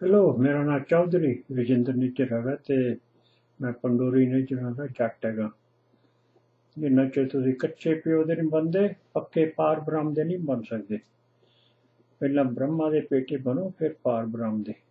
Hello, मेरा नाम चौधरी रजिंदर निज्जर हैगा ते मैं पंडोरी निज्जर दा जट हैगा। जिन्ना चिर तुसीं कच्चे प्यो दे नहीं बनदे, पक्के पार ब्रह्म दे नहीं बन सकदे। पहलां ब्रह्मा दे पेटे बनो, फिर पार ब्रह्म दे।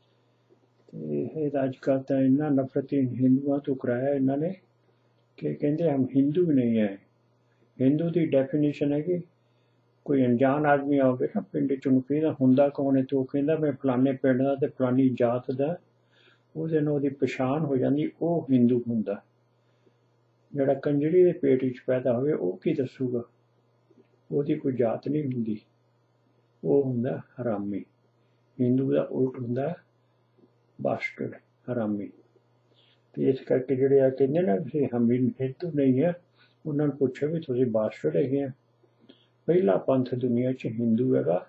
ते अजकल तो इन्ना नफरत हिंदुआं तो कराया इन्हां ने कि कहंदे हम हिंदू ही नहीं है। हिंदू की डेफिनेशन है कि कोई अनजान आदमी आवे ना पिंड च ਉਹਨੂੰ ਕਹਿੰਦਾ ਹੁੰਦਾ ਕੌਣ ਹੈ, ਤੇ ਉਹ ਕਹਿੰਦਾ ਮੈਂ ਫਲਾਣੇ ਪਿੰਡ ਦਾ ਤੇ ਫਲਾਣੀ ਜਾਤ ਦਾ, ਉਹਦੇ ਨਾਲ ਉਹਦੀ ਪਛਾਣ ਹੋ ਜਾਂਦੀ, ਉਹ ਹਿੰਦੂ ਹੁੰਦਾ। ਜਿਹੜਾ ਕੰਜਰੀ ਦੇ ਪੇਟ ਵਿੱਚ ਪੈਦਾ ਹੋਵੇ ਉਹ ਕੀ ਦੱਸੂਗਾ? ਉਹਦੀ ਕੋਈ ਜਾਤ ਨਹੀਂ ਹੁੰਦੀ, ਉਹ ਹੁੰਦਾ ਹਰਾਮੀ। ਹਿੰਦੂ ਦਾ ਉਲਟ ਹੁੰਦਾ ਬਾਸਟਰਡ, ਹਰਾਮੀ। ਤੇ ਇਸ ਕਰਕੇ ਜਿਹੜੇ ਆ ਕਹਿੰਦੇ ਨਾ ਤੁਸੀਂ ਹਿੰਦੂ ਨਹੀਂ ਹੈ, ਉਹਨਾਂ ਨੂੰ ਪੁੱਛੋ ਵੀ ਤੁਸੀਂ ਬਾਸਟਰਡ ਹੈਗੇ ਆ। ਪਹਿਲਾ ਪੰਥ ਦੁਨੀਆ 'ਚ ਹਿੰਦੂ ਹੈਗਾ,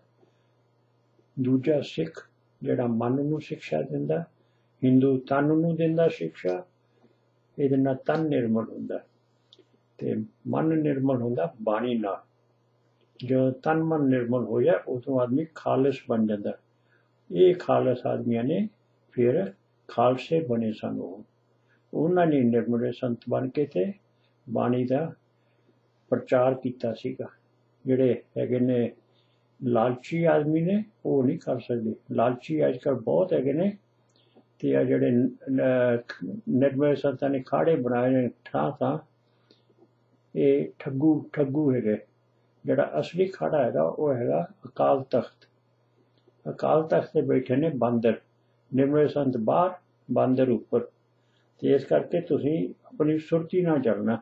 ਦੂਜਾ ਸਿੱਖ ਜਿਹੜਾ ਮਨ ਨੂੰ ਸਿੱਖਿਆ ਦਿੰਦਾ, ਹਿੰਦੂ ਤਨ ਨੂੰ ਦਿੰਦਾ ਸਿੱਖਿਆ, ਇਹਦੇ ਨਾਲ ਤਨ ਨਿਰਮਲ ਹੁੰਦਾ ਤੇ ਮਨ ਨਿਰਮਲ ਹੁੰਦਾ ਬਾਣੀ ਨਾਲ। ਜਦੋਂ ਤਨ ਮਨ ਨਿਰਮਲ ਹੋ ਜਾਏ ਉਦੋਂ ਆਦਮੀ ਖਾਲਸ ਬਣ ਜਾਂਦਾ। ਇਹ ਖਾਲਸ ਆਦਮੀਆਂ ਨੇ ਫਿਰ ਖਾਲਸੇ ਬਣੇ ਸਨ। ਉਹਨਾਂ ਨੇ ਨਿਰਮਲੇ ਸੰਤ ਬਣ ਕੇ ਤੇ ਬਾਣੀ ਦਾ ਪ੍ਰਚਾਰ ਕੀਤਾ ਸੀਗਾ। ਜਿਹੜੇ ਹੈਗੇ ਨੇ ਲਾਲਚੀ ਆਦਮੀ ਨੇ ਉਹ ਨਹੀਂ ਕਰ ਸਕਦੇ। ਲਾਲਚੀ ਅੱਜ ਕੱਲ੍ਹ ਬਹੁਤ ਹੈਗੇ ਨੇ ਤੇ ਆ ਜਿਹੜੇ ਨਿਰਮਲੇ ਸੰਤਾਂ ਨੇ ਖਾੜੇ ਬਣਾਏ ਨੇ ਥਾਂ ਥਾਂ, ਇਹ ਠੱਗੂ ਹੈਗੇ। ਜਿਹੜਾ ਅਸਲੀ ਖਾੜਾ ਹੈਗਾ ਉਹ ਹੈਗਾ ਅਕਾਲ ਤਖਤ। ਅਕਾਲ ਤਖਤ ਤੇ ਬੈਠੇ ਨੇ ਬਾਂਦਰ, ਨਿਰਮਲੇ ਸੰਤ ਬਾਹਰ, ਬਾਂਦਰ ਉੱਪਰ। ਤੇ ਇਸ ਕਰਕੇ ਤੁਸੀਂ ਆਪਣੀ ਸੁਰਤੀ ਨਾਲ ਚੱਲਣਾ।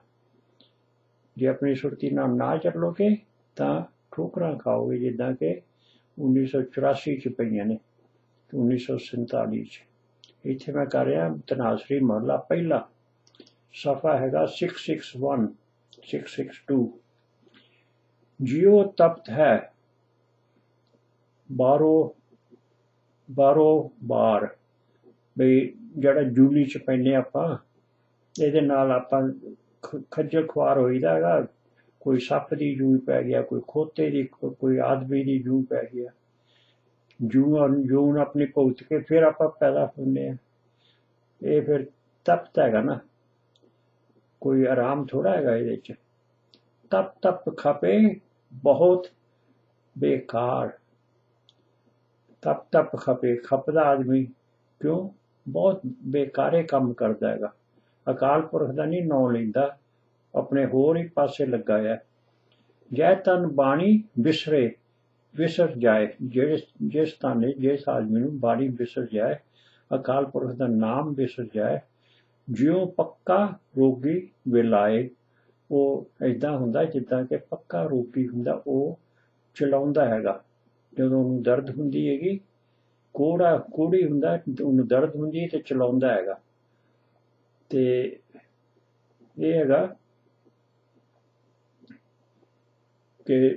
ਜੇ ਆਪਣੀ ਸੁਰਤੀ ਨਾਲ ਨਾ ਚੱਲੋਗੇ ਤਾਂ ਠੋਕਰਾਂ ਖਾਓਗੇ, ਜਿੱਦਾਂ ਕਿ 1984 'ਚ ਪਈਆਂ ਨੇ, 1947 'ਚ। ਇੱਥੇ ਮੈਂ ਕਰ ਰਿਹਾ ਧਨਾਸਰੀ ਮਹਲਾ ਪਹਿਲਾ, ਸਫਾ ਹੈਗਾ 661 662। ਜਿਉ ਤਪਤ ਹੈ ਬਾਰੋ ਬਾਰ। ਬਈ ਜਿਹੜਾ ਜੂਲੀ 'ਚ ਪੈਂਦੇ ਆਪਾਂ, ਇਹਦੇ ਨਾਲ ਆਪਾਂ ਖੱਜਲ ਖੁਆਰ ਹੋਈਦਾ ਹੈਗਾ। ਕੋਈ ਸੱਪ ਦੀ ਜੂੰ ਪੈ ਗਿਆ, ਕੋਈ ਖੋਤੇ ਦੀ, ਕੋਈ ਆਦਮੀ ਦੀ ਜੂੰ ਪੈ ਗਿਆ। ਜੂਨ ਆਪਣੀ ਭੁਗਤ ਕੇ ਫਿਰ ਆਪਾਂ ਪੈਦਾ ਹੁੰਦੇ ਹਾਂ। ਇਹ ਫਿਰ ਤਪਤ ਹੈਗਾ ਨਾ, ਕੋਈ ਆਰਾਮ ਥੋੜ੍ਹਾ ਹੈਗਾ ਇਹਦੇ 'ਚ। ਤਪ ਖਪੇ ਬਹੁਤ ਬੇਕਾਰ। ਤਪ ਖਪੇ, ਖਪਦਾ ਆਦਮੀ ਕਿਉਂ? ਬਹੁਤ ਬੇਕਾਰੇ ਕੰਮ ਕਰਦਾ ਹੈਗਾ। ਅਕਾਲ ਪੁਰਖ ਦਾ ਨਹੀਂ ਨਾਂ ਲੈਂਦਾ, ਆਪਣੇ ਹੋਰ ਹੀ ਪਾਸੇ ਲੱਗਾ ਹੈ। ਜੈ ਤਨ ਬਾਣੀ ਵਿਸਰ ਜਾਏ। ਜਿਸ ਤਾਨੇ ਜਿਸ ਆਦਮੀ ਨੂੰ ਬਾਣੀ ਵਿਸਰ ਜਾਏ, ਅਕਾਲ ਪੁਰਖ ਦਾ ਨਾਮ ਵਿਸਰ ਜਾਏ, ਜਿਉਂ ਪੱਕਾ ਰੋਗੀ ਵਿਲਾਏ। ਉਹ ਏਦਾਂ ਹੁੰਦਾ ਜਿੱਦਾਂ ਕਿ ਪੱਕਾ ਰੋਗੀ ਹੁੰਦਾ, ਉਹ ਚਲਾਉਂਦਾ ਹੈਗਾ। ਜਦੋਂ ਉਹਨੂੰ ਦਰਦ ਹੁੰਦੀ ਹੈਗੀ, ਕੋੜੀ ਹੁੰਦਾ, ਉਹਨੂੰ ਦਰਦ ਹੁੰਦੀ ਤੇ ਚਲਾਉਂਦਾ ਹੈਗਾ। ਤੇ ਇਹ ਹੈਗਾ ਕਿ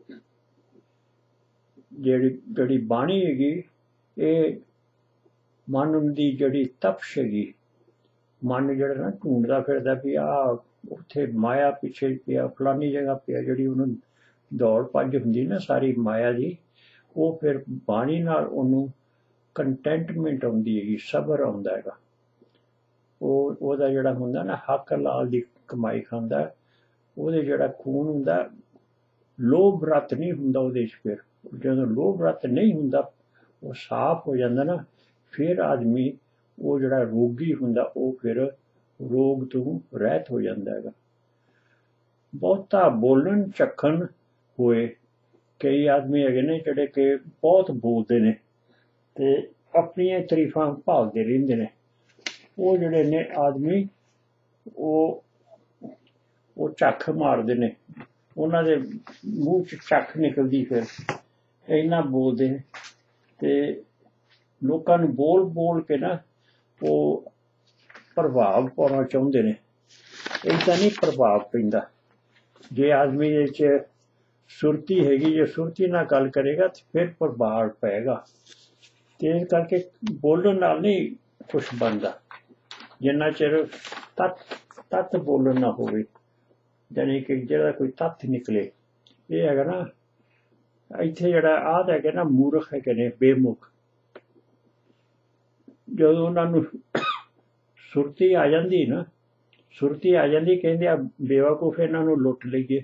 ਜਿਹੜੀ ਬਾਣੀ ਹੈਗੀ, ਇਹ ਮਨ ਦੀ ਜਿਹੜੀ ਤਪਸ਼ ਹੈਗੀ। ਮਨ ਜਿਹੜਾ ਨਾ ਢੂੰਡਦਾ ਫਿਰਦਾ ਵੀ ਆਹ ਉੱਥੇ ਮਾਇਆ ਪਿੱਛੇ ਪਿਆ, ਫਲਾਨੀ ਜਗ੍ਹਾ ਪਿਆ, ਜਿਹੜੀ ਉਹਨੂੰ ਦੌੜ ਭੱਜ ਹੁੰਦੀ ਨਾ ਸਾਰੀ ਮਾਇਆ ਦੀ, ਉਹ ਫਿਰ ਬਾਣੀ ਨਾਲ ਉਹਨੂੰ ਕੰਟੈਂਟਮੈਂਟ ਆਉਂਦੀ ਹੈਗੀ, ਸਬਰ ਆਉਂਦਾ ਹੈਗਾ। ਉਹਦਾ ਜਿਹੜਾ ਹੁੰਦਾ ਨਾ ਹੱਕ ਲਾਲ ਦੀ ਕਮਾਈ ਖਾਂਦਾ, ਉਹਦੇ ਜਿਹੜਾ ਖੂਨ ਹੁੰਦਾ, ਲੋਭ ਰੱਤ ਨਹੀਂ ਹੁੰਦਾ ਉਹਦੇ 'ਚ। ਫਿਰ ਜਦੋਂ ਲੋਭ ਰੱਤ ਨਹੀਂ ਹੁੰਦਾ, ਉਹ ਸਾਫ਼ ਹੋ ਜਾਂਦਾ ਨਾ, ਫਿਰ ਆਦਮੀ ਉਹ ਜਿਹੜਾ ਰੋਗੀ ਹੁੰਦਾ ਉਹ ਫਿਰ ਰੋਗ ਤੋਂ ਰਹਿਤ ਹੋ ਜਾਂਦਾ ਹੈਗਾ। ਬਹੁਤਾ ਬੋਲਣ ਚੱਖਣ ਹੋਏ। ਕਈ ਆਦਮੀ ਹੈਗੇ ਨੇ ਜਿਹੜੇ ਕਿ ਬਹੁਤ ਬੋਲਦੇ ਨੇ ਤੇ ਆਪਣੀਆਂ ਤਾਰੀਫਾਂ ਭਾਲਦੇ ਰਹਿੰਦੇ ਨੇ। ਉਹ ਜਿਹੜੇ ਨੇ ਆਦਮੀ ਉਹ ਝੱਖ ਮਾਰਦੇ ਨੇ, ਉਹਨਾਂ ਦੇ ਮੂੰਹ 'ਚ ਝੱਖ ਨਿਕਲਦੀ, ਫਿਰ ਇੰਨਾ ਬੋਲਦੇ ਨੇ ਤੇ ਲੋਕਾਂ ਨੂੰ ਬੋਲ ਕੇ ਨਾ ਉਹ ਪ੍ਰਭਾਵ ਪਾਉਣਾ ਚਾਹੁੰਦੇ ਨੇ। ਏਦਾਂ ਨਹੀਂ ਪ੍ਰਭਾਵ ਪੈਂਦਾ। ਜੇ ਆਦਮੀ ਦੇ 'ਚ ਸੁਰਤੀ ਹੈਗੀ, ਜੇ ਸੁਰਤੀ ਨਾਲ ਗੱਲ ਕਰੇਗਾ ਤੇ ਫਿਰ ਪ੍ਰਭਾਵ ਪਏਗਾ। ਤੇ ਇਸ ਕਰਕੇ ਬੋਲਣ ਨਾਲ ਨਹੀਂ ਕੁਛ ਬਣਦਾ, ਜਿੰਨਾ ਚਿਰ ਤੱਤ ਬੋਲਣ ਨਾ ਹੋਵੇ, ਜਾਣੀ ਕਿ ਜਿਹੜਾ ਕੋਈ ਤੱਥ ਨਿਕਲੇ। ਇਹ ਹੈਗਾ ਨਾ ਇੱਥੇ ਜਿਹੜਾ ਆਹ ਹੈਗੇ ਨਾ ਮੂਰਖ ਹੈਗੇ ਨੇ, ਬੇਮੁਖ। ਜਦੋਂ ਉਹਨਾਂ ਨੂੰ ਸੁਰਤੀ ਆ ਜਾਂਦੀ ਨਾ, ਸੁਰਤੀ ਆ ਜਾਂਦੀ, ਕਹਿੰਦੇ ਆ ਬੇਵਕੂਫ ਇਹਨਾਂ ਨੂੰ ਲੁੱਟ ਲਈਏ।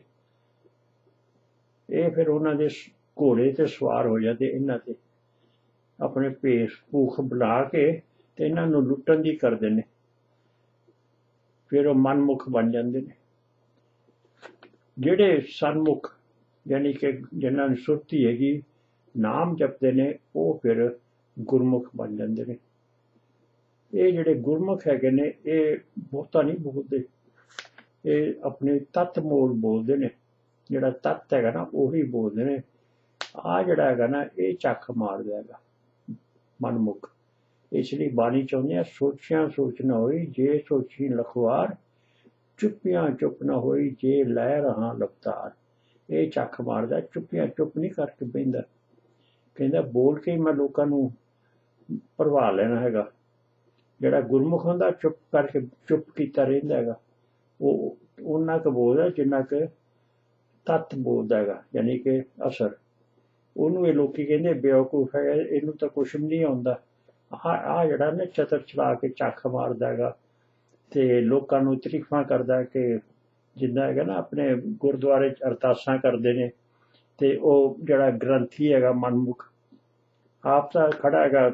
ਇਹ ਫਿਰ ਉਹਨਾਂ ਦੇ ਘੋੜੇ ਤੇ ਸਵਾਰ ਹੋ ਜਾਂਦੇ, ਇਹਨਾਂ ਤੇ ਆਪਣੇ ਭੇਸ ਭੂਖ ਬਣਾ ਕੇ ਤੇ ਇਹਨਾਂ ਨੂੰ ਲੁੱਟਣ ਦੀ ਕਰਦੇ ਨੇ। ਫਿਰ ਉਹ ਮਨਮੁਖ ਬਣ ਜਾਂਦੇ ਨੇ। ਜਿਹੜੇ ਸਨਮੁਖ ਯਾਨੀ ਕਿ ਜਿਨ੍ਹਾਂ ਨੂੰ ਸੁਰਤੀ ਹੈਗੀ, ਨਾਮ ਜਪਦੇ ਨੇ, ਉਹ ਫਿਰ ਗੁਰਮੁਖ ਬਣ ਜਾਂਦੇ ਨੇ। ਇਹ ਜਿਹੜੇ ਗੁਰਮੁਖ ਹੈਗੇ ਨੇ, ਇਹ ਬਹੁਤਾ ਨਹੀਂ ਬੋਲਦੇ, ਇਹ ਆਪਣੇ ਤੱਤ ਮੋਲ ਬੋਲਦੇ ਨੇ। ਜਿਹੜਾ ਤੱਤ ਹੈਗਾ ਨਾ, ਉਹੀ ਬੋਲਦੇ ਨੇ। ਆਹ ਜਿਹੜਾ ਹੈਗਾ ਨਾ, ਇਹ ਚੱਕ ਮਾਰਦਾ ਹੈਗਾ ਮਨਮੁਖ। ਇਸ ਲਈ ਬਾਣੀ ਚਾਹੁੰਦੇ ਆ, ਸੋਚਿਆ ਸੋਚ ਨਾ ਹੋਈ ਜੇ ਸੋਚੀ ਲਖਵਾਰ, ਚੁੱਪਿਆਂ ਚੁੱਪ ਨਾ ਹੋਈ ਜੇ ਲੈ ਰਹਾ ਲਪਤਾਰ। ਇਹ ਚੱਕ ਮਾਰਦਾ, ਚੁੱਪਿਆਂ ਚੁੱਪ ਨਹੀਂ ਕਰਕੇ ਬਹਿੰਦਾ। ਕਹਿੰਦਾ ਬੋਲ ਕੇ ਮੈਂ ਲੋਕਾਂ ਨੂੰ ਭਰਵਾ ਲੈਣਾ ਹੈਗਾ। ਜਿਹੜਾ ਗੁਰਮੁਖ ਹੁੰਦਾ, ਚੁੱਪ ਕਰਕੇ ਚੁੱਪ ਕੀਤਾ ਰਹਿੰਦਾ ਹੈਗਾ। ਉਹ ਉਹਨਾਂ ਕੁ ਬੋਲਦਾ ਜਿੰਨਾ ਕੁ ਤੱਤ ਬੋਲਦਾ ਹੈਗਾ, ਯਾਨੀ ਕਿ ਅਸਰ। ਉਹਨੂੰ ਇਹ ਲੋਕੀ ਕਹਿੰਦੇ ਬੇਵਕੂਫ ਹੈ, ਇਹਨੂੰ ਤਾਂ ਕੁਛ ਵੀ ਨਹੀਂ ਆਉਂਦਾ। ਆਹ ਜਿਹੜਾ ਨਾ ਚਤਰ ਚਲਾ ਕੇ ਚੱਕ ਮਾਰਦਾ ਹੈਗਾ ਤੇ ਲੋਕਾਂ ਨੂੰ ਤਾਰੀਫਾਂ ਕਰਦਾ ਕਿ ਜਿੱਦਾਂ ਹੈਗਾ ਨਾ, ਆਪਣੇ ਗੁਰਦੁਆਰੇ 'ਚ ਅਰਦਾਸਾਂ ਕਰਦੇ ਨੇ ਤੇ ਉਹ ਜਿਹੜਾ ਗ੍ਰੰਥੀ ਹੈਗਾ ਮਨਮੁਖ, ਆਪ ਤਾਂ ਖੜਾ ਹੈਗਾ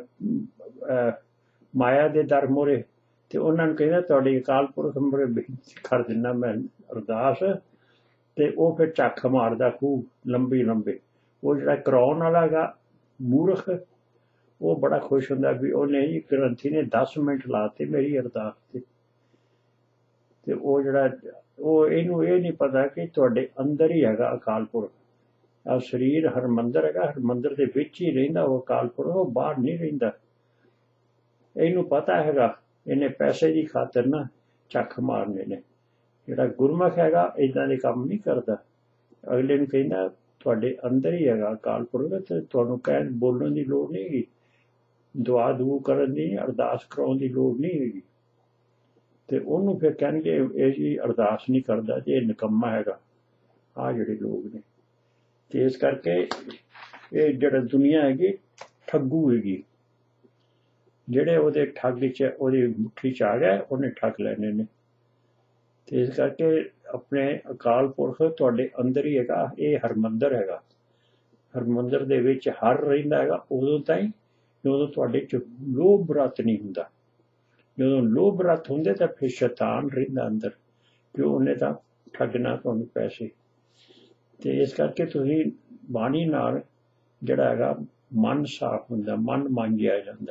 ਮਾਇਆ ਦੇ ਦਰ ਮੂਹਰੇ, ਤੇ ਉਹਨਾਂ ਨੂੰ ਕਹਿੰਦਾ ਤੁਹਾਡੀ ਅਕਾਲ ਪੁਰਖ ਮੂਹਰੇ ਬੇਨਤੀ ਕਰ ਦਿੰਦਾ ਮੈਂ ਅਰਦਾਸ। ਤੇ ਉਹ ਫਿਰ ਝੱਖ ਮਾਰਦਾ ਖੂਬ ਲੰਬੀ ਲੰਬੇ। ਉਹ ਜਿਹੜਾ ਕਰਾਉਣ ਵਾਲਾ ਹੈਗਾ ਮੂਰਖ, ਉਹ ਬੜਾ ਖੁਸ਼ ਹੁੰਦਾ ਵੀ ਉਹਨੇ ਜੀ ਗ੍ਰੰਥੀ ਨੇ 10 ਮਿੰਟ ਲਾਤੇ ਮੇਰੀ ਅਰਦਾਸ ਤੇ। ਤੇ ਉਹ ਜਿਹੜਾ ਉਹ ਇਹਨੂੰ ਇਹ ਨਹੀਂ ਪਤਾ ਕਿ ਤੁਹਾਡੇ ਅੰਦਰ ਹੀ ਹੈਗਾ ਅਕਾਲ ਪੁਰਖ। ਆਹ ਸਰੀਰ ਹਰਮੰਦਰ ਹੈਗਾ, ਹਰਮੰਦਰ ਦੇ ਵਿੱਚ ਹੀ ਰਹਿੰਦਾ ਉਹ ਅਕਾਲ ਪੁਰਖ, ਉਹ ਬਾਹਰ ਨਹੀਂ ਰਹਿੰਦਾ। ਇਹਨੂੰ ਪਤਾ ਹੈਗਾ, ਇਹਨੇ ਪੈਸੇ ਦੀ ਖਾਤਰ ਨਾ ਝੱਖ ਮਾਰਨੇ ਨੇ। ਜਿਹੜਾ ਗੁਰਮੁਖ ਹੈਗਾ ਇੱਦਾਂ ਦੇ ਕੰਮ ਨਹੀਂ ਕਰਦਾ। ਅਗਲੇ ਨੂੰ ਕਹਿੰਦਾ ਤੁਹਾਡੇ ਅੰਦਰ ਹੀ ਹੈਗਾ ਅਕਾਲ ਪੁਰਖ, ਤੇ ਤੁਹਾਨੂੰ ਕਹਿਣ ਬੋਲਣ ਦੀ ਲੋੜ ਨਹੀਂ ਹੈਗੀ, ਦੁਆ ਦੂ ਕਰਨ ਦੀ, ਅਰਦਾਸ ਕਰਾਉਣ ਦੀ ਲੋੜ ਨਹੀਂ ਹੈਗੀ। ਤੇ ਉਹਨੂੰ ਫਿਰ ਕਹਿਣਗੇ ਇਹ ਜੀ ਅਰਦਾਸ ਨਹੀਂ ਕਰਦਾ ਜੇ ਇਹ ਨਿਕੰਮਾ ਹੈਗਾ। ਆਹ ਜਿਹੜੇ ਲੋਕ ਨੇ। ਤੇ ਇਸ ਕਰਕੇ ਇਹ ਜਿਹੜਾ ਦੁਨੀਆ ਹੈਗੀ ਠੱਗੂ ਹੈਗੀ। ਜਿਹੜੇ ਉਹਦੇ ਠੱਗ 'ਚ ਉਹਦੀ ਮੁੱਠੀ 'ਚ ਆ ਗਏ, ਉਹਨੇ ਠੱਗ ਲੈਣੇ ਨੇ। ਤੇ ਇਸ ਕਰਕੇ ਆਪਣੇ ਅਕਾਲ ਪੁਰਖ ਤੁਹਾਡੇ ਅੰਦਰ ਹੀ ਹੈਗਾ। ਇਹ ਹਰਮੰਦਰ ਹੈਗਾ। ਹਰਮੰਦਰ ਦੇ ਵਿੱਚ ਹਰ ਰਹਿੰਦਾ ਹੈਗਾ ਉਦੋਂ ਤਾਈਂ ਜਦੋਂ ਤੁਹਾਡੇ 'ਚ ਲੋਭ ਰੱਤ ਨਹੀਂ ਹੁੰਦਾ। ਜਦੋਂ ਲੋਭ ਰੱਤ ਹੁੰਦੇ ਤਾਂ ਫਿਰ ਸ਼ੈਤਾਨ ਰਹਿੰਦਾ ਅੰਦਰ, ਕਿਉਂ ਉਹਨੇ ਤਾਂ ਠੱਗਣਾ ਤੁਹਾਨੂੰ ਪੈਸੇ। ਤੇ ਇਸ ਕਰਕੇ ਤੁਸੀਂ ਬਾਣੀ ਨਾਲ ਜਿਹੜਾ ਹੈਗਾ ਮਨ ਸਾਫ਼ ਹੁੰਦਾ, ਮਨ ਮਾਂਜਿਆ ਜਾਂਦਾ।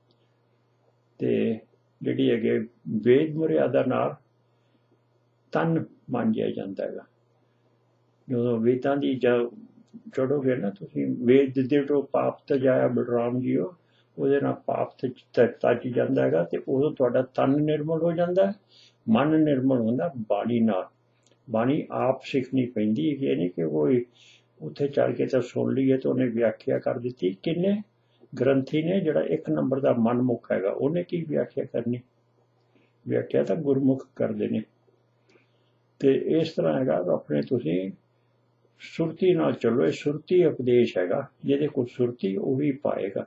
ਤੇ ਜਿਹੜੀ ਹੈਗੇ ਵੇਦ ਮਰਿਆਦਾ ਨਾਲ ਤਨ ਮਾਂਜਿਆ ਜਾਂਦਾ ਹੈਗਾ। ਜਦੋਂ ਵੇਦਾਂ ਦੀ ਚੜੋਗੇ ਨਾ ਤੁਸੀਂ, ਵੇਦ ਦੇ ਤੋਂ ਪਾਪ ਤਜਾਇਆ ਬਲਰਾਮ ਜੀਓ, ਉਹਦੇ ਨਾਲ ਪਾਪ ਤਜ ਜਾਂਦਾ ਹੈਗਾ। ਤੇ ਉਦੋਂ ਤੁਹਾਡਾ ਤਨ ਨਿਰਮਲ ਹੋ ਜਾਂਦਾ, ਮਨ ਨਿਰਮਲ ਹੁੰਦਾ ਬਾਣੀ ਨਾਲ। ਬਾਣੀ ਆਪ ਸਿੱਖਣੀ ਪੈਂਦੀ ਹੈ। ਇਹ ਨਹੀਂ ਕਿ ਕੋਈ ਉੱਥੇ ਚੜ ਕੇ ਤਾਂ ਸੁਣ ਲਈਏ ਤਾਂ ਉਹਨੇ ਵਿਆਖਿਆ ਕਰ ਦਿੱਤੀ। ਕਿੰਨੇ ਗ੍ਰੰਥੀ ਨੇ, ਜਿਹੜਾ 1 ਨੰਬਰ ਦਾ ਮਨਮੁਖ ਹੈਗਾ, ਉਹਨੇ ਕੀ ਵਿਆਖਿਆ ਕਰਨੀ? ਵਿਆਖਿਆ ਤਾਂ ਗੁਰਮੁਖ ਕਰਦੇ ਨੇ। ਤੇ ਇਸ ਤਰ੍ਹਾਂ ਹੈਗਾ ਆਪਣੇ ਤੁਸੀਂ ਸੁਰਤੀ ਨਾਲ ਚੱਲੋ। ਇਹ ਸੁਰਤੀ ਉਪਦੇਸ਼ ਹੈਗਾ, ਜਿਹਦੇ ਕੋਲ ਸੁਰਤੀ ਉਹੀ ਪਾਏਗਾ।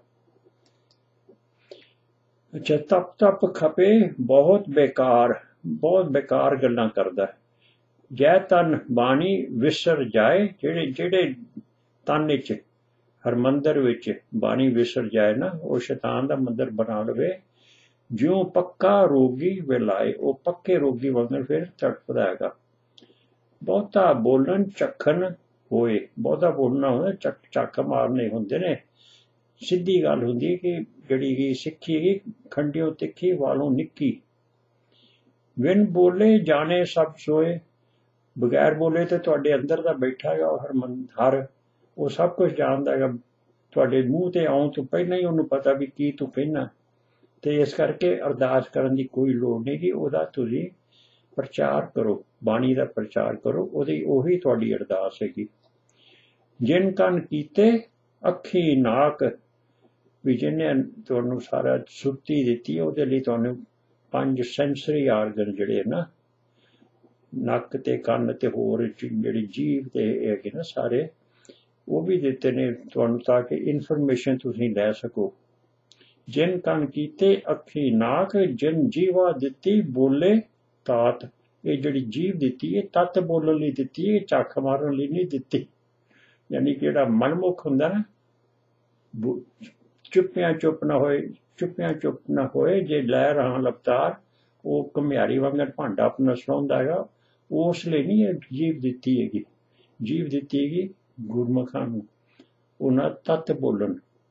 ਅੱਛਾ, ਤਪ ਤਪ ਖਪੇ ਬਹੁਤ ਬੇਕਾਰ ਗੱਲਾਂ ਕਰਦਾ। ਜੈ ਤਨ ਬਾਣੀ ਵਿਸਰ ਜਾਏ। ਜਿਹੜੇ ਤਨ ਵਿੱਚ ਹਰਮੰਦਰ ਵਿੱਚ ਬਾਣੀ ਵਿਸਰ ਜਾਏ ਨਾ, ਉਹ ਸ਼ੈਤਾਨ ਦਾ ਮੰਦਰ ਬਣਾ ਲਵੇ। ਜਿਉਂ ਪੱਕਾ ਰੋਗੀ ਵਿਲਾਏ, ਉਹ ਪੱਕੇ ਰੋਗੀ ਵਾਂਗਰ ਫਿਰ ਤੜਫਦਾ ਹੈਗਾ। ਬਹੁਤਾ ਬੋਲਣ ਚੱਖਣ ਹੋਏ। ਬਹੁਤਾ ਬੋਲਣਾ ਹੁੰਦਾ, ਚੱਕ ਮਾਰਨੇ ਹੁੰਦੇ ਨੇ। ਸਿੱਧੀ ਗੱਲ ਹੁੰਦੀ ਹੈ ਕਿ ਜਿਹੜੀ ਕਿ ਸਿੱਖੀ ਹੈਗੀ ਖੰਡਿਓ ਤਿੱਖੀ ਵਾਲੋਂ ਨਿੱਕੀ। ਵਿਨ ਬੋਲੇ ਜਾਣੇ ਸਭ ਸੋਏ। ਬਗੈਰ ਬੋਲੇ ਤੇ ਤੁਹਾਡੇ ਅੰਦਰ ਦਾ ਬੈਠਾ ਹੈਗਾ ਹਰ, ਉਹ ਸਭ ਕੁਝ ਜਾਣਦਾ ਹੈਗਾ। ਤੁਹਾਡੇ ਮੂੰਹ ਤੇ ਆਉਣ ਤੋਂ ਪਹਿਲਾਂ ਹੀ ਉਹਨੂੰ ਪਤਾ ਵੀ ਕੀ ਤੂੰ ਕਹਿਣਾ। ਤੇ ਇਸ ਕਰਕੇ ਅਰਦਾਸ ਕਰਨ ਦੀ ਕੋਈ ਲੋੜ ਨਹੀਂ ਕਿ ਉਹਦਾ ਤੁਸੀਂ ਪ੍ਰਚਾਰ ਕਰੋ, ਬਾਣੀ ਦਾ ਪ੍ਰਚਾਰ ਕਰੋ, ਉਹੀ ਤੁਹਾਡੀ ਅਰਦਾਸ ਹੈਗੀ। ਜਿਨ ਕੰਨ ਕੀਤੇ ਅੱਖੀ ਨਾਕ, ਵੀ ਜਿਹਨੇ ਤੁਹਾਨੂੰ ਸਾਰਾ ਸੁਰਤੀ ਦਿੱਤੀ, ਉਹਦੇ ਲਈ ਤੁਹਾਨੂੰ 5 ਸੈਂਸਰੀ ਆਰਗਨ ਜਿਹੜੇ ਨਾ, ਨੱਕ ਤੇ ਕੰਨ ਤੇ ਹੋਰ ਜਿਹੜੀ ਜੀਭ ਤੇ ਹੈਗੇ ਨਾ ਸਾਰੇ, ਉਹ ਵੀ ਦਿੱਤੇ ਨੇ ਤੁਹਾਨੂੰ ਤਾਂ ਕਿ ਇਨਫੋਰਮੇਸ਼ਨ ਤੁਸੀਂ ਲੈ ਸਕੋ। जिन कन कीते अखी नाक, जिन जीवा दिती बोले तात। ये जिहड़ी जीव दिती है तत् बोलण लई दिती है, झक मारन लई नहीं दिती। यानी कि जिहड़ा मनमुख हुंदा ना, चुप्पियां चुप ना होए, चुप्पियां चुप ना होए, जे लै रहा लपतार, वो घुमियारी वांगर भांडा अपना सुणाउंदा हैगा। उस ਲਈ नहीं ਇਹ जीव दिती हैगी। जीव दिती हैगी गुरमुखां नूं, उन्हां तत् बोलन।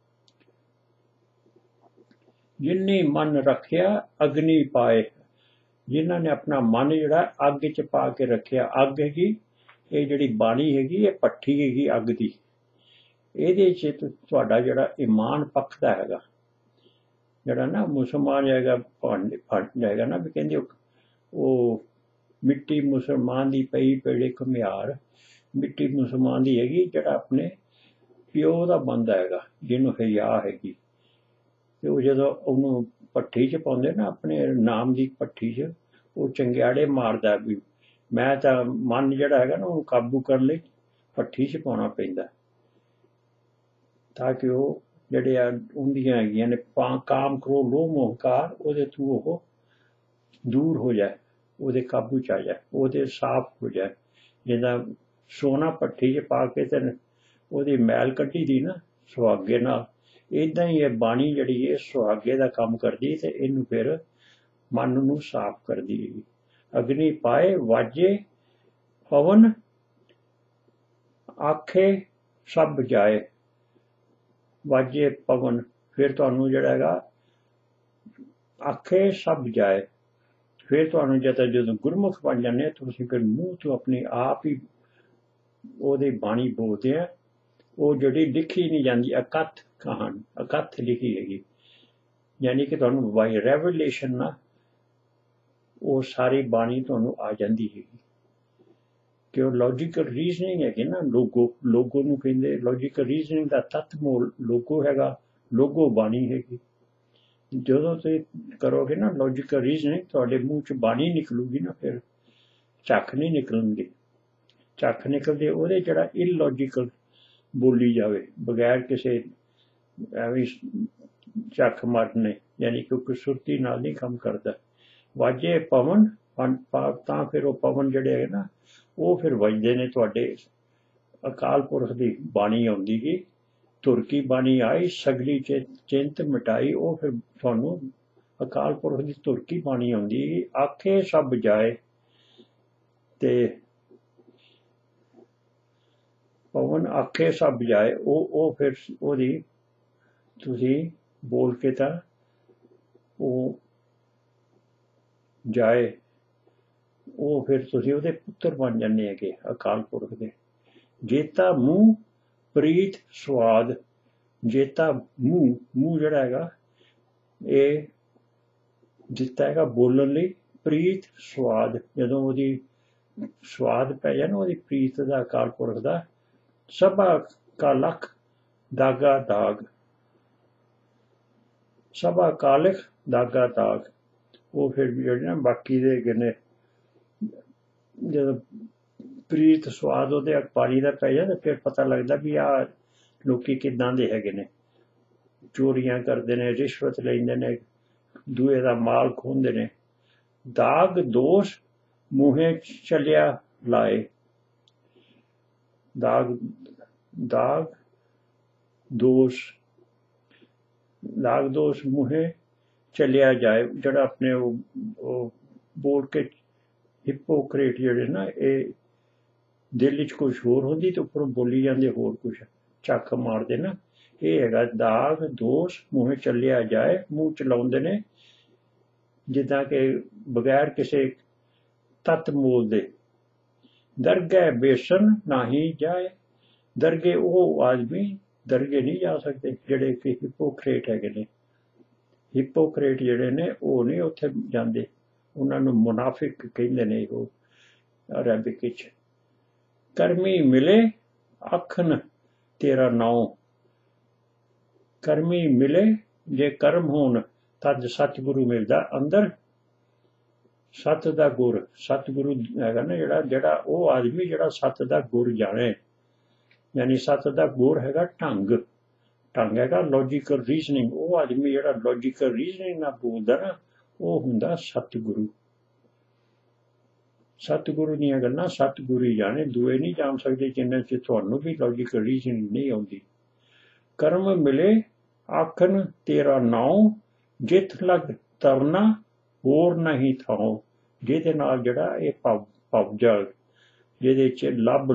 जिन्नी मन रखिया अग्नि पाए, जिन्हां ने अपना मन जिहड़ा अग च पा के रखिया। अग हैगी ਇਹ ਜਿਹੜੀ ਬਾਣੀ ਹੈਗੀ, ਇਹ ਭੱਠੀ ਹੈਗੀ ਅੱਗ ਦੀ। ਇਹਦੇ 'ਚ ਤੁਹਾਡਾ ਜਿਹੜਾ ਈਮਾਨ ਪੱਕਦਾ ਹੈਗਾ, ਜਿਹੜਾ ਨਾ ਮੁਸਲਮਾਨ ਹੈਗਾ ਹੈਗਾ ਨਾ, ਵੀ ਕਹਿੰਦੇ ਉਹ ਮਿੱਟੀ ਮੁਸਲਮਾਨ ਦੀ ਪਈ ਪੇੜੇ ਘੁਮਿਆਰ। ਮਿੱਟੀ ਮੁਸਲਮਾਨ ਦੀ ਹੈਗੀ ਜਿਹੜਾ ਆਪਣੇ ਪਿਓ ਦਾ ਬੰਦਾ ਹੈਗਾ, ਜਿਹਨੂੰ ਹਿਆ ਹੈਗੀ। ਤੇ ਉਹ ਜਦੋਂ ਉਹਨੂੰ ਭੱਠੀ 'ਚ ਪਾਉਂਦੇ ਨਾ, ਆਪਣੇ ਨਾਮ ਦੀ ਭੱਠੀ 'ਚ, ਉਹ ਚੰਗਿਆੜੇ ਮਾਰਦਾ ਵੀ ਮੈਂ ਤਾਂ ਮਨ ਜਿਹੜਾ ਹੈਗਾ ਨਾ, ਉਹਨੂੰ ਕਾਬੂ ਕਰਨ ਲਈ ਭੱਠੀ 'ਚ ਪਾਉਣਾ ਪੈਂਦਾ, ਤਾਂ ਕਿ ਉਹ ਜਿਹੜੇ ਆ ਉਹਦੀਆਂ ਹੈਗੀਆਂ ਨੇ ਕਾਮ ਕ੍ਰੋਧ ਲੋਭ ਮੋਹ ਹੰਕਾਰ, ਉਹਦੇ ਤੋਂ ਉਹ ਦੂਰ ਹੋ ਜਾਏ, ਉਹਦੇ ਕਾਬੂ 'ਚ ਆ ਜਾਏ, ਉਹਦੇ ਸਾਫ਼ ਹੋ ਜਾਏ। ਜਿੱਦਾਂ ਸੋਨਾ ਭੱਠੀ 'ਚ ਪਾ ਕੇ ਤੇ ਉਹਦੀ ਮੈਲ ਕੱਢੀ ਦੀ ਨਾ ਸੁਹਾਗੇ ਨਾਲ, ਇੱਦਾਂ ਹੀ ਇਹ ਬਾਣੀ ਜਿਹੜੀ ਇਹ ਸੁਹਾਗੇ ਦਾ ਕੰਮ ਕਰਦੀ, ਤੇ ਇਹਨੂੰ ਫਿਰ ਮਨ ਨੂੰ ਸਾਫ਼ ਕਰਦੀ ਹੈਗੀ। अग्नि पाए वाजे पवन, आखे सब जाए। वाजे पवन, फिर तुहानू जिहड़ा हैगा आखे सब जाए। फिर तुहानू जदों गुरमुख बन जाने, तुसीं फिर मूँह तो अपने आप ही ਉਹਦੀ ਬਾਣੀ ਬੋਲਦੇ ਆ। ਉਹ ਜਿਹੜੀ ਲਿਖੀ ਨਹੀਂ ਜਾਂਦੀ, ਅਕਥ ਕਹਾਣੀ, ਅਕਥ ਲਿਖੀ ਹੈਗੀ। ਯਾਨੀ ਕਿ ਤੁਹਾਨੂੰ ਬਾਈ ਰੈਵਲੇਸ਼ਨ ਨਾ ਉਹ ਸਾਰੀ ਬਾਣੀ ਤੁਹਾਨੂੰ ਆ ਜਾਂਦੀ ਹੈਗੀ। ਕਿ ਉਹ ਲੌਜੀਕਲ ਰੀਜ਼ਨਿੰਗ ਹੈਗੀ ਨਾ, ਲੋਗੋ ਨੂੰ ਕਹਿੰਦੇ। ਲੌਜੀਕਲ ਰੀਜ਼ਨਿੰਗ ਦਾ ਤੱਤ ਮੂਲ ਲੋਗੋ ਹੈਗਾ, ਲੋਗੋ ਬਾਣੀ ਹੈਗੀ। ਜਦੋਂ ਤੁਸੀਂ ਕਰੋਗੇ ਨਾ ਲੌਜੀਕਲ ਰੀਜ਼ਨਿੰਗ, ਤੁਹਾਡੇ ਮੂੰਹ 'ਚ ਬਾਣੀ ਨਿਕਲੂਗੀ ਨਾ, ਫਿਰ ਝੱਖ ਨਹੀਂ ਨਿਕਲਣਗੇ। ਝੱਖ ਨਿਕਲਦੇ ਉਹਦੇ ਜਿਹੜਾ ਇਲੌਜੀਕਲ ਬੋਲੀ ਜਾਵੇ, ਬਗੈਰ ਕਿਸੇ ਐਵੇਂ ਝੱਖ ਮਾਰਨੇ, ਯਾਨੀ ਕਿ ਕੋਈ ਸੁਰਤੀ ਨਾਲ ਨਹੀਂ ਕੰਮ ਕਰਦਾ। ਵਾਜੇ ਪਵਨ, ਤਾਂ ਫਿਰ ਉਹ ਪਵਨ ਜਿਹੜੇ ਹੈਗੇ ਨਾ, ਉਹ ਫਿਰ ਵੱਜਦੇ ਨੇ ਤੁਹਾਡੇ। ਅਕਾਲ ਪੁਰਖ ਦੀ ਬਾਣੀ ਆਉਂਦੀ ਗੀ, ਧੁਰ ਕੀ ਬਾਣੀ ਆਈ ਸਗਲੀ ਚਿੰਤ ਮਿਟਾਈ। ਉਹ ਫਿਰ ਤੁਹਾਨੂੰ ਅਕਾਲ ਪੁਰਖ ਦੀ ਧੁਰ ਕੀ ਬਾਣੀ ਆਉਂਦੀ ਗੀ। ਆਖੇ ਸਭ ਜਾਏ, ਤੇ ਪਵਨ ਆਖੇ ਸਭ ਜਾਏ, ਉਹ ਫਿਰ ਉਹਦੀ ਤੁਸੀਂ ਬੋਲ ਕੇ ਤਾਂ ਉਹ ਜਾਏ, ਉਹ ਫਿਰ ਤੁਸੀਂ ਉਹਦੇ ਪੁੱਤਰ ਬਣ ਜਾਂਦੇ ਹੈਗੇ ਅਕਾਲ ਪੁਰਖ ਦੇ। ਜੇਤਾ ਮੂੰਹ ਪ੍ਰੀਤ ਸਵਾਦ, ਜੇਤਾ ਮੂੰਹ ਜਿਹੜਾ ਹੈਗਾ ਇਹ ਦਿੱਤਾ ਹੈਗਾ ਬੋਲਣ ਲਈ। ਪ੍ਰੀਤ ਸਵਾਦ, ਜਦੋਂ ਉਹਦੀ ਸਵਾਦ ਪੈ ਜਾਏ ਨਾ ਉਹਦੀ ਪ੍ਰੀਤ ਦਾ, ਅਕਾਲ ਪੁਰਖ ਦਾ। ਸਭਾ ਕਾ ਲਖ ਦਾਗਾ ਦਾਗ, ਸਭਾ ਕਾ ਲਿਖ ਦਾਗਾ ਦਾਗ। ਉਹ ਫਿਰ ਜਿਹੜੇ ਨਾ ਬਾਕੀ ਦੇ ਹੈਗੇ ਨੇ, ਜਦੋਂ ਪ੍ਰੀਤ ਸਵਾਦ ਉਹਦੇ ਪਾਣੀ ਦਾ ਪੈ ਜਾਂਦਾ, ਫਿਰ ਪਤਾ ਲੱਗਦਾ ਵੀ ਆਹ ਲੋਕੀ ਕਿੱਦਾਂ ਦੇ ਹੈਗੇ ਨੇ। ਚੋਰੀਆਂ ਕਰਦੇ ਨੇ, ਰਿਸ਼ਵਤ ਲੈਂਦੇ ਨੇ, ਦੂਏ ਦਾ ਮਾਲ ਖੋਹਦੇ ਨੇ। ਦਾਗ ਦੋਸ਼ ਮੂੰਹੇ ਚੱਲਿਆ ਲਾਏ, ਦਾਗ ਦੋਸ਼ ਮੂੰਹੇ ਚੱਲਿਆ ਜਾਏ। ਜਿਹੜਾ ਆਪਣੇ ਉਹ ਬੋਲ ਕੇ ਹਿਪੋਕਰੇਟ ਜਿਹੜੇ ਨਾ, ਇਹ ਦਿਲ ਵਿੱਚ ਕੁਛ ਹੋਰ ਹੁੰਦੀ ਤੇ ਉੱਪਰੋਂ ਬੋਲੀ ਜਾਂਦੇ ਹੋਰ ਕੁਛ, ਝੱਕ ਮਾਰਦੇ ਨਾ। ਇਹ ਹੈਗਾ ਦਾਗ ਦੋਸ਼ ਮੂੰਹੇ ਚੱਲਿਆ ਜਾਏ। ਮੂੰਹ ਚਲਾਉਂਦੇ ਨੇ ਜਿੱਦਾਂ ਕਿ ਬਗੈਰ ਕਿਸੇ ਤੱਤ ਮੋਲ ਦੇ। ਦਰਗਹਿ ਬੇਸਨ ਨਾਹੀ ਜਾਏ, ਦਰਗੇ ਉਹ ਆਦਮੀ ਦਰਗੇ ਨਹੀਂ ਜਾ ਸਕਦੇ ਜਿਹੜੇ ਕਿ ਹਿਪੋਕਰੇਟ ਹੈਗੇ ਨੇ। ਹਿਪੋਕਰੇਟ ਜਿਹੜੇ ਨੇ ਉਹ ਨਹੀਂ ਉੱਥੇ ਜਾਂਦੇ, ਉਹਨਾਂ ਨੂੰ ਮੁਨਾਫਿਕ ਕਹਿੰਦੇ ਨੇ ਉਹ ਅਰਬਿਕ ਵਿੱਚ। ਕਰਮੀ ਮਿਲੇ ਆਖਣ ਤੇਰਾ ਨਾਉ, ਕਰਮੀ ਮਿਲੇ ਜੇ ਕਰਮ ਹੋਣ ਤਦ ਸਤਿਗੁਰੂ ਮਿਲਦਾ ਅੰਦਰ। ਸਤ ਦਾ ਗੁਰ, ਸਤਿਗੁਰੂ ਹੈਗਾ ਨਾ ਜਿਹੜਾ ਉਹ ਆਦਮੀ ਜਿਹੜਾ ਸਤ ਦਾ ਗੁਰ ਜਾਣੇ। ਯਾਨੀ ਸਤ ਦਾ ਗੁਰ ਹੈਗਾ ਢੰਗ, ਢੰਗ ਹੈਗਾ ਲੌਜੀਕਲ ਰੀਜ਼ਨਿੰਗ। ਉਹ ਆਦਮੀ ਜਿਹੜਾ ਲੌਜੀਕਲ ਰੀਜ਼ਨਿੰਗ ਨਾਲ ਬੋਲਦਾ ਨਾ, ਉਹ ਹੁੰਦਾ ਸਤਿਗੁਰੂ। ਸਤਿਗੁਰੂ ਦੀਆਂ ਗੱਲਾਂ ਸਤਿਗੁਰੂ ਹੀ ਜਾਣੇ, ਦੂਏ ਨਹੀਂ ਜਾਣ ਸਕਦੇ, ਜਿੰਨਾਂ 'ਚ ਤੁਹਾਨੂੰ ਵੀ ਲੌਜੀਕਲ ਰੀਜ਼ਨਿੰਗ ਨਹੀਂ ਆਉਂਦੀ। ਕਰਮ ਮਿਲੇ ਆਖਣ ਤੇਰਾ ਨਾਉ, ਜਿੱਥ ਲੱਗ ਤਰਨਾ ਹੋਰ ਨਹੀਂ ਥਾਉ। ਜਿਹਦੇ ਨਾਲ ਜਿਹੜਾ ਇਹ ਭਵਜਲ, ਜਿਹਦੇ 'ਚ ਲੱਭ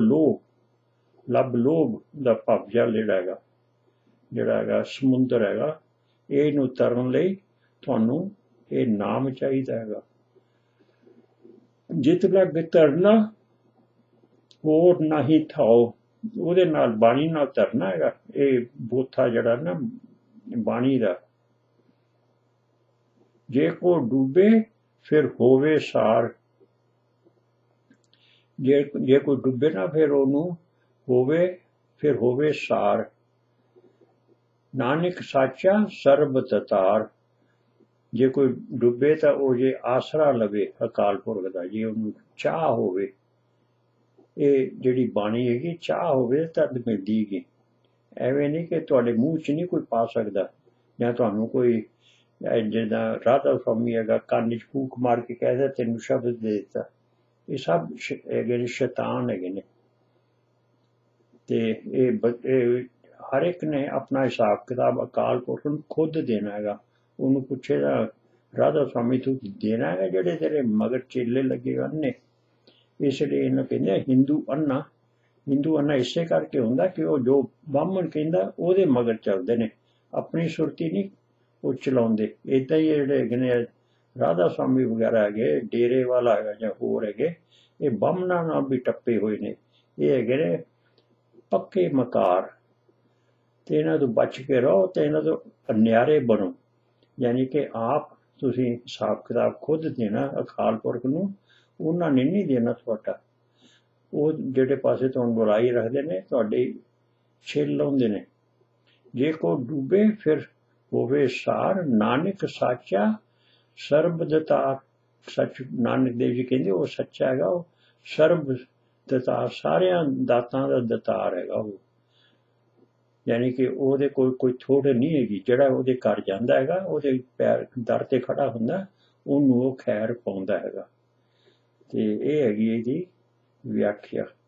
ਲੋਭ ਦਾ ਭਵਜਲ ਜਿਹੜਾ ਹੈਗਾ ਸਮੁੰਦਰ ਹੈਗਾ, ਇਹਨੂੰ ਤਰਨ ਲਈ ਤੁਹਾਨੂੰ ਇਹ ਨਾਮ ਚਾਹੀਦਾ ਹੈਗਾ। ਜਿੱਤ ਲੱਗ ਤਰਨਾ ਹੋਰ ਨਹੀਂ ਥਾਉ, ਉਹਦੇ ਨਾਲ ਬਾਣੀ ਨਾਲ ਤਰਨਾ ਹੈਗਾ। ਇਹ ਬੋਥਾ ਜਿਹੜਾ ਨਾ ਬਾਣੀ ਦਾ, ਜੇ ਕੋ ਡੂਬੇ ਫਿਰ ਹੋਵੇ ਸਾਰ। ਜੇ ਕੋਈ ਡੁੱਬੇ ਨਾ ਫਿਰ ਉਹਨੂੰ ਹੋਵੇ ਸਾਰ। ਨਾਨਕ ਸਾਚਾ ਸਰਬ ਤਤਾਰ। ਜੇ ਕੋਈ ਡੁੱਬੇ ਤਾਂ ਉਹ ਜੇ ਆਸਰਾ ਲਵੇ ਅਕਾਲ ਪੁਰਖ ਦਾ, ਜੇ ਉਹਨੂੰ ਚਾਹ ਹੋਵੇ, ਇਹ ਜਿਹੜੀ ਬਾਣੀ ਹੈਗੀ ਚਾਹ ਹੋਵੇ ਤਦ ਮਿਲਦੀ ਗੀ। ਐਵੇਂ ਨਹੀਂ ਕਿ ਤੁਹਾਡੇ ਮੂੰਹ 'ਚ ਨਹੀਂ ਕੋਈ ਪਾ ਸਕਦਾ, ਜਾਂ ਤੁਹਾਨੂੰ ਕੋਈ ਜਿੱਦਾਂ ਰਾਧਾ ਸਵਾਮੀ ਹੈਗਾ ਕੰਨ 'ਚ ਫੂਕ ਮਾਰ ਕੇ ਕਹਿ ਦਿਆ ਤੈਨੂੰ ਸ਼ਬਦ ਦੇ ਦਿੱਤਾ। ਇਹ ਸਭ ਹੈਗੇ ਨੇ, ਸ਼ੈਤਾਨ ਹੈਗੇ ਨੇ। ਤੇ ਇਹ ਹਰ ਇੱਕ ਨੇ ਆਪਣਾ ਹਿਸਾਬ ਕਿਤਾਬ ਅਕਾਲ ਪੁਰਖ ਨੂੰ ਖੁਦ ਦੇਣਾ ਹੈਗਾ। ਉਹਨੂੰ ਪੁੱਛੇਗਾ ਰਾਧਾ ਸਵਾਮੀ ਤੂੰ ਦੇਣਾ ਹੈਗਾ ਜਿਹੜੇ ਤੇਰੇ ਮਗਰ ਚੇਲੇ ਲੱਗੇ ਨੇ। ਇਸ ਲਈ ਇਹਨੂੰ ਕਹਿੰਦੇ ਹਿੰਦੂ ਅੰਨਾ। ਹਿੰਦੂ ਅੰਨਾ ਇਸੇ ਕਰਕੇ ਹੁੰਦਾ ਕਿ ਉਹ ਜੋ ਬਾਹਮਣ ਕਹਿੰਦਾ ਉਹਦੇ ਮਗਰ ਚੱਲਦੇ ਨੇ, ਆਪਣੀ ਸੁਰਤੀ ਨਹੀਂ ਉਹ ਚਲਾਉਂਦੇ। ਇੱਦਾਂ ਹੀ ਜਿਹੜੇ ਹੈਗੇ ਨੇ ਰਾਧਾ ਸਵਾਮੀ ਵਗੈਰਾ ਹੈਗੇ, ਡੇਰੇ ਵਾਲਾ ਹੈਗਾ ਜਾਂ ਹੋਰ ਹੈਗੇ, ਇਹ ਬਾਹਮਣਾਂ ਨਾਲ ਵੀ ਟੱਪੇ ਹੋਏ ਨੇ। ਇਹ ਹੈਗੇ ਨੇ ਪੱਕੇ ਮਕਾਰ, ਤੇ ਇਹਨਾਂ ਤੋਂ ਬਚ ਕੇ ਰਹੋ ਤੇ ਇਹਨਾਂ ਤੋਂ ਨਿਆਰੇ ਬਣੋ। ਯਾਨੀ ਕਿ ਆਪ ਤੁਸੀਂ ਹਿਸਾਬ ਕਿਤਾਬ ਖੁਦ ਦੇਣਾ ਅਕਾਲ ਪੁਰਖ ਨੂੰ, ਉਹਨਾਂ ਨੇ ਨਹੀਂ ਦੇਣਾ ਤੁਹਾਡਾ। ਉਹ ਜਿਹੜੇ ਪਾਸੇ ਤੁਹਾਨੂੰ ਬੁਲਾਈ ਰੱਖਦੇ ਨੇ ਤੁਹਾਡੇ ਛਿੱਲ ਲਾਉਂਦੇ ਨੇ। ਜੇ ਕੋ ਡੂਬੇ ਫਿਰ ਹੋਵੇ ਸਾਰ, ਨਾਨਕ ਸਾਚਾ ਸਰਬ ਦਤਾਰ। ਸੱਚ ਨਾਨਕ ਦੇਵ ਜੀ ਕਹਿੰਦੇ ਉਹ ਸੱਚਾ ਹੈਗਾ, ਉਹ ਸਰਬ ਦਤਾਰ, ਸਾਰਿਆਂ ਦਾਤਾਂ ਦਾ ਦਤਾਰ ਹੈਗਾ ਉਹ। ਯਾਨੀ ਕਿ ਉਹਦੇ ਕੋਈ ਥੋੜ ਨਹੀਂ ਹੈਗੀ। ਜਿਹੜਾ ਉਹਦੇ ਘਰ ਜਾਂਦਾ ਹੈਗਾ, ਉਹਦੇ ਪੈਰ ਦਰ ਤੇ ਖੜਾ ਹੁੰਦਾ, ਉਹਨੂੰ ਉਹ ਖੈਰ ਪਾਉਂਦਾ ਹੈਗਾ। ਤੇ ਇਹ ਹੈਗੀ ਇਹਦੀ ਵਿਆਖਿਆ।